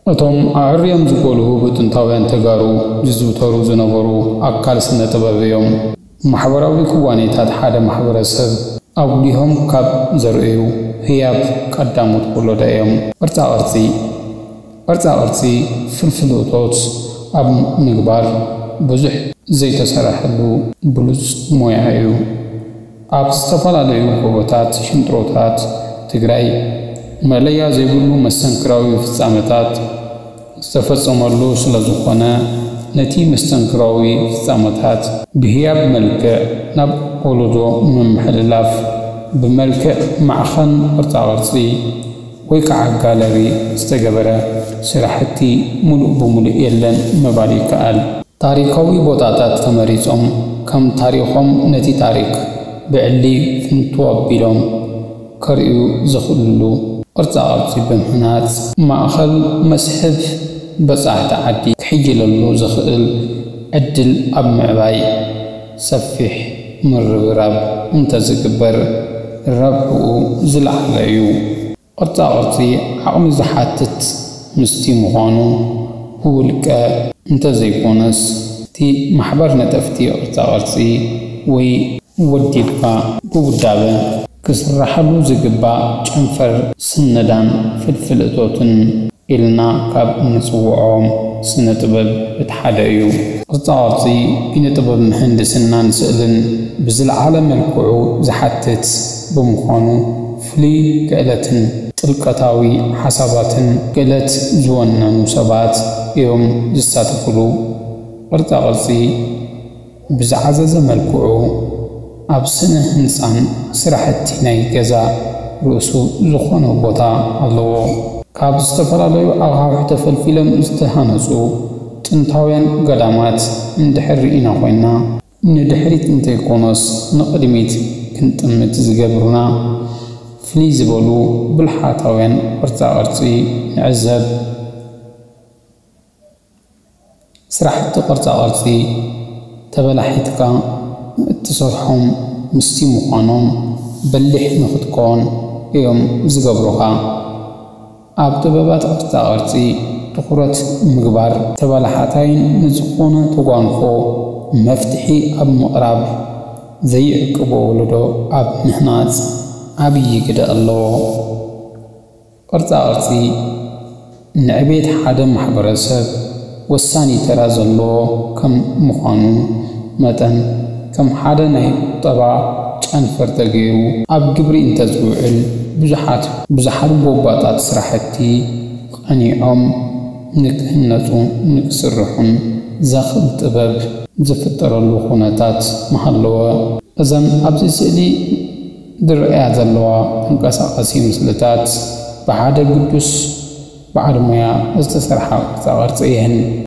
እቶም ኣዕርዮም ዝቆልሁ ብጥንታውያን ተጋሩ ዝዝውተሩ ዝነበሩ ኣካል ስነ ጥበብ እዮም። ማሕበራዊ ክዋኔታት ሓደ ማሕበረሰብ ኣጉሊሆም ካብ ዘርእዩ ህያብ ቀዳሞት ወለዶ እዮም። ቅርጻ ፍልፍል እቶት ኣብ ምግባር ብዙሕ ዘይተሰረሐሉ ብሉጽ ሞያ እዩ። ኣብ ዝተፈላለዩ ጎቦታት ሽንጥሮታት ትግራይ መለያ ዘይብሉ መስተንክራዊ ፍጻመታት ዝተፈጸመሉ ስለ ዝኾነ ነቲ መስተንክራዊ ፍጻመታት ብህያብ መልክዕ ናብ ወለዶ ምምሕልላፍ ብመልክዕ ማዕኸን ቅርጻ ወይ ከዓ ጋለሪ ዝተገበረ ስራሕቲ ሙሉእ ብሙሉእ የለን ምባል ይከኣል። ታሪካዊ ቦታታት ተመሪጾም ከም ታሪኾም ነቲ ታሪክ ብዕሊ ፍንቶ ኣቢሎም ከርእዩ ዝኽእሉ ቅርጻ ብምህናጽ ማእኸል መስሕብ በጻሕቲ ዓዲ ክሕይለሉ ዝኽእል ዕድል ኣብ ምዕባይ ሰፊሕ ምርብራብ እንተዝግበር ረብሕኡ ዝለዓለ እዩ። ቅርጻ ዓቕሚ ዝሓትት ምስቲ ምዃኑ ውልቀ እንተዘይኮነስ እቲ ማሕበር ነጠፍቲ ቅርጻ ወይ ወዲብካ ብውዳበ ክስራሕሉ ዝግባእ ጨንፈር ስነዳን ፍልፍል እቶትን ኢልና ካብ እንጽውዖም ስነ ጥበብ እቲ ሓደ እዩ። ቅርጻ ኪነ ጥበብ ምህንድስናን ስእልን ብዝለዓለ መልክዑ ዝሓትት ብምዃኑ ፍሉይ ክእለትን ጥልቀታዊ ሓሳባትን ክእለት ዝወነኑ ሰባት እዮም ዝሳተፍሉ። ቅርጻ ብዝዓዘዘ መልክዑ ኣብ ስነ ህንፃን ስራሕቲ ናይ ገዛ ርእሱ ዝኾነ ቦታ ኣለዎ። ካብ ዝተፈላለዩ ኣቕሓ ተፈልፊሎም ዝተሃነጹ ጥንታውያን ገዳማት እንድሕር ኢና ኮይና ንድሕሪት እንተይኮነስ ንቅድሚት ክንጥምት ዝገብሩና ፍልይ ዝበሉ ብልሓታውያን ቅርጻ ንዕዘብ። ስራሕቲ ቅርጻ ተበላሒትካ እትሰርሖም ምስቲ ምዃኖም በሊሕ ንኽትኮን እዮም ዝገብሩኻ። ኣብ ጥበባት ቅርጻ ትኩረት ምግባር ተበላሓታይን ንዝኾነ ተጓንፎ መፍትሒ ኣብ ምቕራብ ዘይዕቅቦ ወለዶ ኣብ ምህናጽ ዓብዪ ግደ ኣለዎ። ቅርጻ ንዕቤት ሓደ ማሕበረሰብ ወሳኒ ተራ ዘለዎ ከም ምዃኑ መጠን ከም ሓደ ናይ ቁጠባ ጨንፈር ተገይሩ ኣብ ግብሪ እንተዝውዕል ብዙሓት ቦባጣት ስራሕቲ ቀኒዖም ንክህነፁ ንክስርሑን ዘኽእል ጥበብ ዝፍጠረሉ ኩነታት መሃለወ። እዘን ኣብዚ ስእሊ ዝረአያ ዘለዋ ተንቀሳቐሲ ምስልታት ብሓደ ቅዱስ በዓል ሞያ ዝተሰርሓ ቅርጻ እየን።